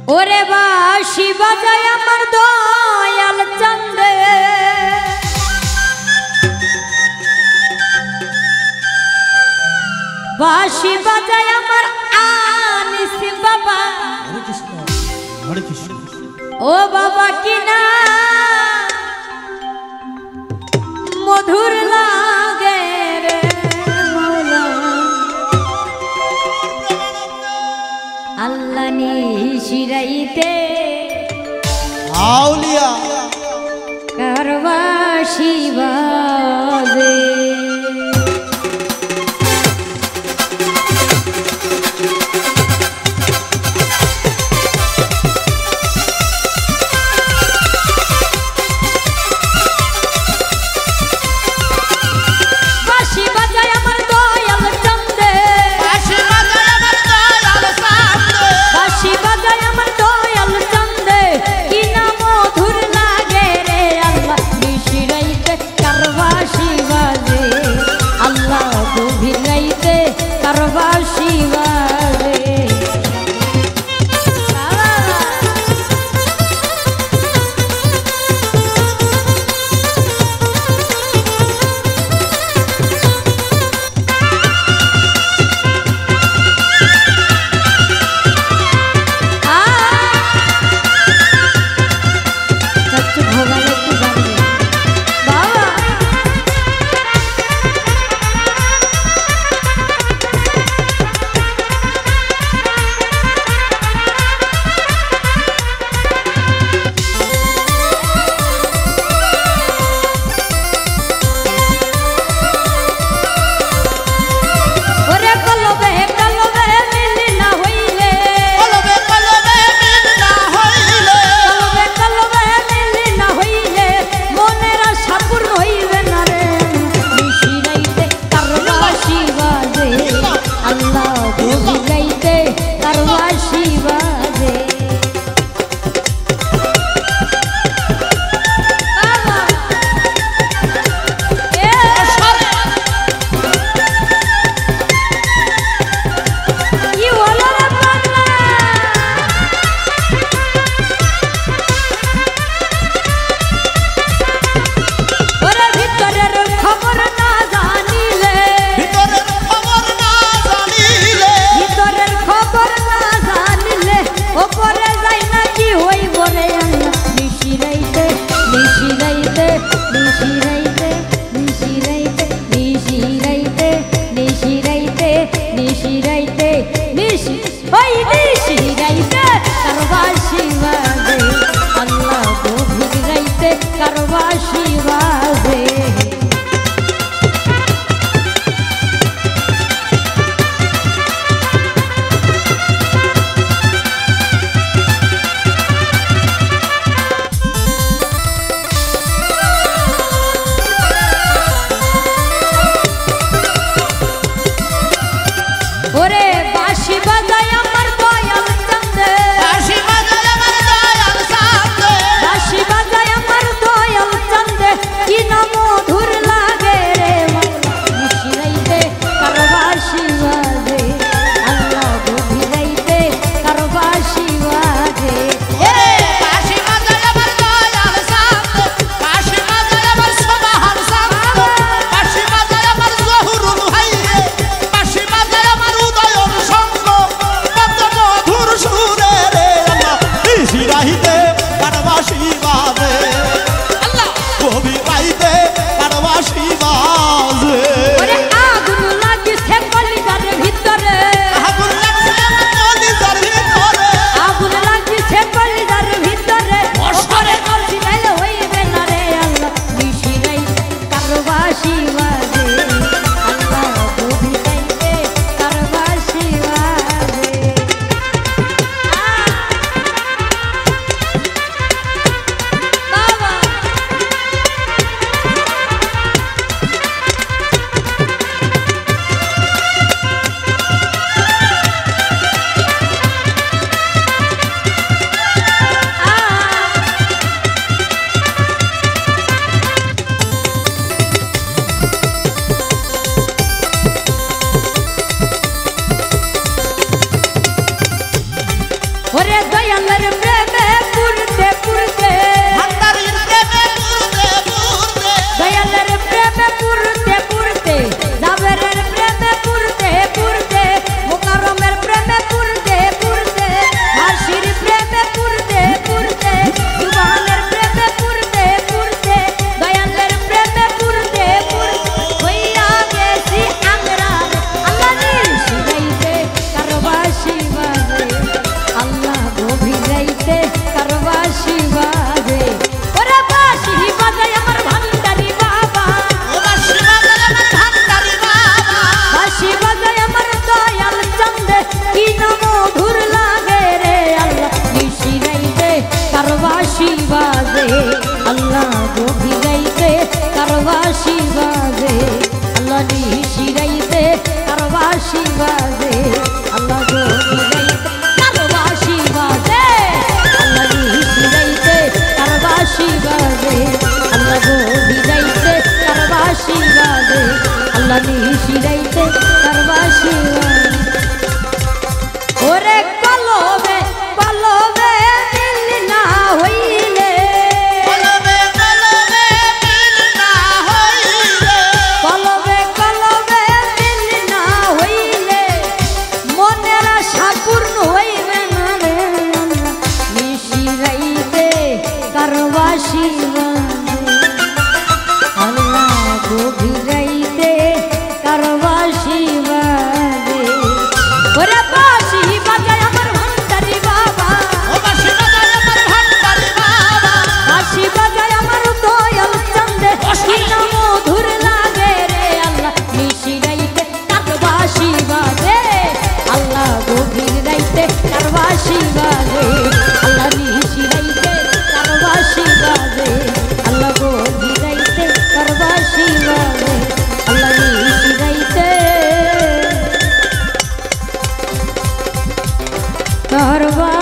ওরে বাঁশি বাজায় আমার দয়াল চন্দে বাঁশি বাজায় আমার আনিস বাবা হরে কৃষ্ণ হরে কৃষ্ণ ও বাবা কিনা মধুর লাগে রে মাওলা আল্লাহ নিশিরাইতে আউলিয়া কারবাশি বাজে ওরে দয়ালের প্রেমে পুরতে পুরতে ভান্ডারির প্রেমে পুরতে পুরতে দয়ালের প্রেমে পুরতে পুরতে জাবেরের প্রেমে পুরতে পুরতে মুকাররমের প্রেমে পুরতে পুরতে হাসির প্রেমে পুরতে পুরতে সুবহানের প্রেমে পুরতে পুরতে দয়ালের প্রেমে পুরতে পুরতে হইয়া গেছি আমরা আল্লাহ নিশিরাইতে কারবাসি বাজে আল্লাহ গভীরাইতে কারবাসি বাজে ওরে বাসি বাজে আমার ভান্ডারি বাবা ও বাঁশি বাজায় আমার ভান্ডারি বাবা বাসি বাজে আমার দয়াল চন্দে কি না মধুর লাগে রে আল্লাহ নিশিরাইতে কারবাসি বাজে আল্লাহ গভীরাইতে কারবাসি বাজে আল্লাহ নিশিরাইতে কারবাসি বাজে আল্লাহ গভীরাইতে কারবাসি বাজে আল্লাহ নিশিরাইতে কারবাসি বাজে আল্লাহ গভীরাইতে কারবাসি বাজে আল্লাহ নিশিরাইতে কারবাসি বাজে ওরে কলবে কলবে মিল না হইলে কলবে কলবে মিল না হইলে কলবে কলবে মিল না হইলে মনের আশা পূর্ণ হইবে না রে নিশিরাইতে কারবাসি বাজে আল্লাহ গভীরাইতে কারবাসি বাজে ওরে বাঁশি বাজায় আমার ভান্ডারি বাবা ও বাঁশি বাজায় আমার ভান্ডারি বাবা বাঁশি বাজায় আমার দয়াল চন্দে কি না মধুর লাগে রে আল্লাহ নিশিরাইতে কারবাসি বাজে আল্লাহ গভীর রাইতে কারবাসি বাজে আল্লাহ নিশিরাইতে কারবাসি বাজে আল্লাহ গভীর রাইতে কারবাসি বাজে আল্লাহ নিশিরাইতে কারবাসি